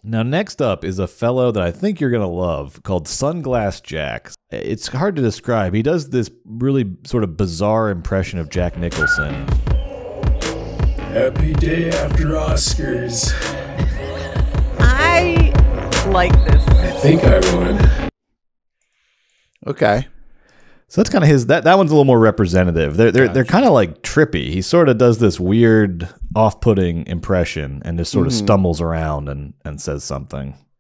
Now, next up is a fellow that I think you're going to love called Sunglass Jack. It's hard to describe. He does this really sort of bizarre impression of Jack Nicholson. Happy day after Oscars. I like this. I think I would. Okay. So that's kind of his. That one's a little more representative. They're kind of like trippy. He sort of does this weird, off-putting impression and just sort of stumbles around and says something.